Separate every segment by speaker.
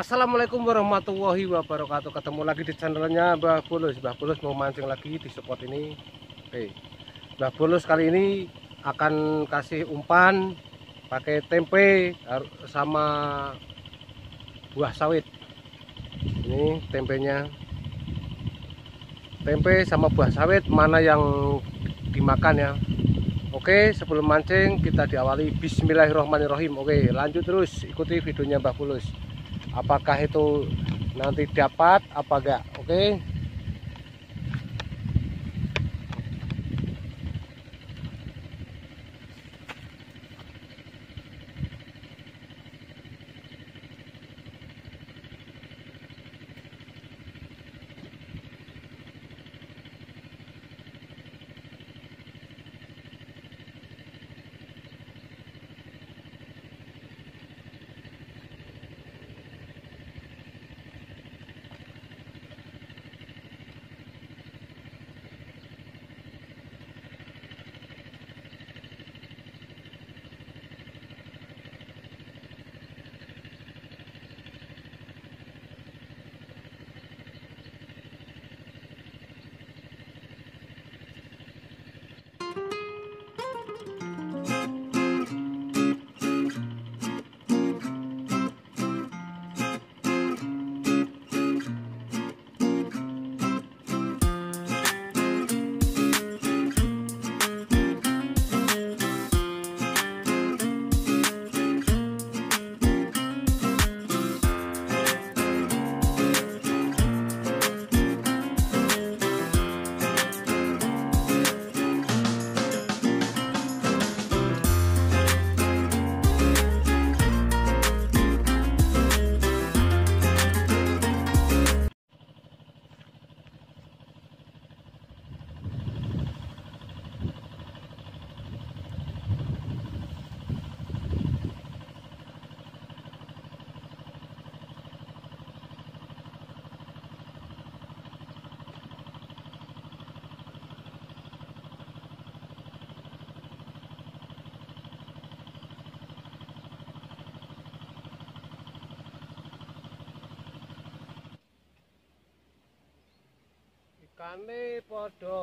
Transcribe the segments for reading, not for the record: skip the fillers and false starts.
Speaker 1: Assalamualaikum warahmatullahi wabarakatuh. Ketemu lagi di channelnya Mbah Bulus. Mbah Bulus mau mancing lagi di spot ini. Oke, Mbah Bulus kali ini akan kasih umpan pakai tempe sama buah sawit. Ini tempenya. Tempe sama buah sawit mana yang dimakan ya. Oke, sebelum mancing kita diawali bismillahirrahmanirrahim. Oke, lanjut terus ikuti videonya Mbah Bulus. Apakah itu nanti dapat apa enggak? Oke. Ikane podo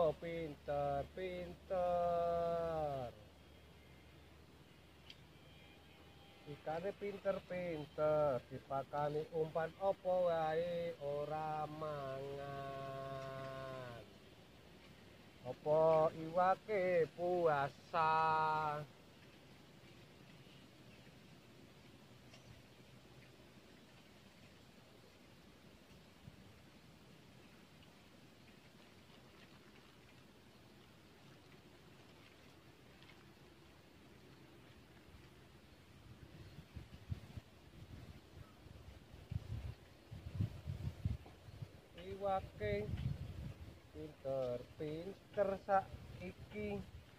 Speaker 1: pinter-pinter. Ikane pinter-pinter dipakani umpan opo wae ora mangan. Opo iwake puasa. Iwake pinter-pinter saiki.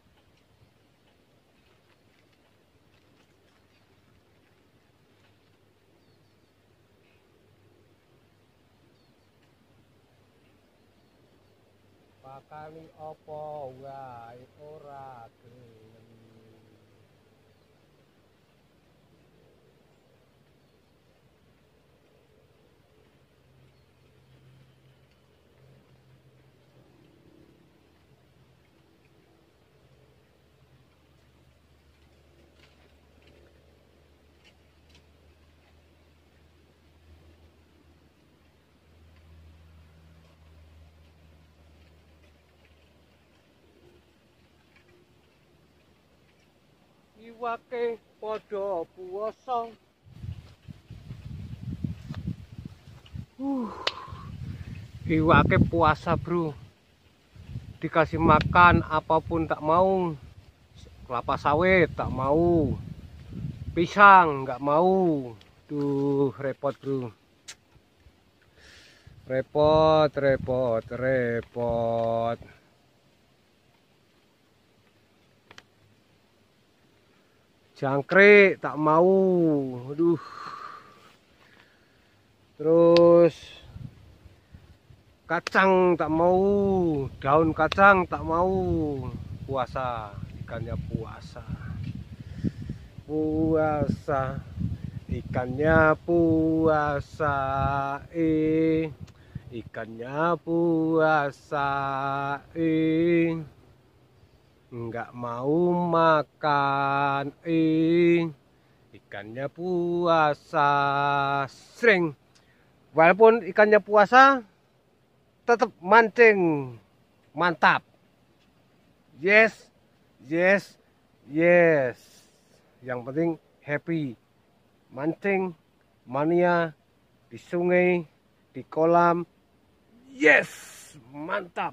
Speaker 1: Pakani opo wae ora gelem. Iwake podo puasa. Iwake puasa, bro. Dikasih makan apapun tak mau. Kelapa sawit tak mau. Pisang nggak mau. Duh, repot, bro. Repot. Jangkrik tak mau. Aduh. Terus kacang tak mau, daun kacang tak mau. Puasa, ikannya puasa. Ikannya puasa, ikannya puasa, nggak mau makan, ikannya puasa, sering. Walaupun ikannya puasa, tetap mancing, mantap. Yes, yes, yes. Yang penting happy. Mancing mania di sungai, di kolam. Yes, mantap.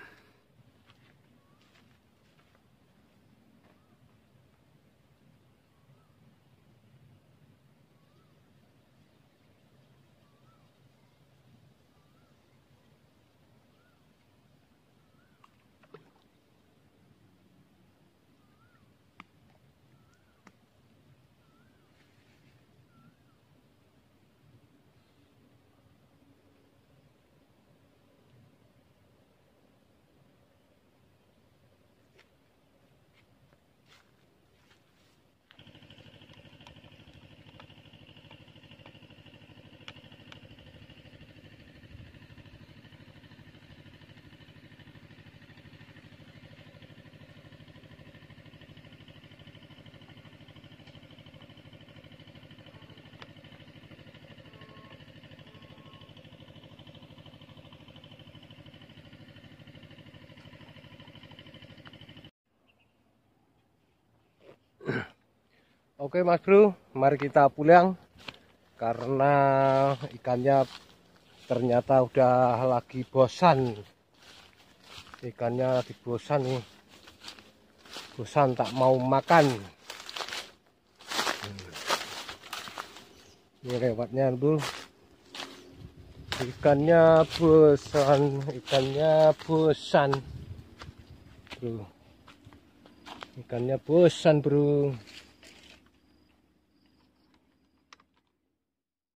Speaker 1: Oke Mas Bro, mari kita pulang karena ikannya ternyata udah lagi bosan. Ikannya lagi bosan nih, bosan tak mau makan. Ini lewatnya Bro, ikannya bosan, ikannya bosan Bro, ikannya bosan Bro.